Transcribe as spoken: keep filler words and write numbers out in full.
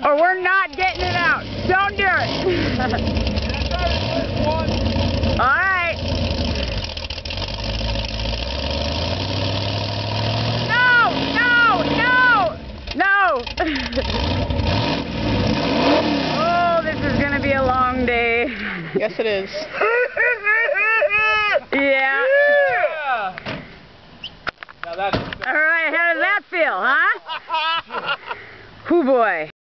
or we're not getting it out. Don't do it. All right. No, no, no, no. Oh, this is going to be a long day. Yes, it is. Yeah. Yeah. Now that's All right, how does that feel, huh? Oh boy.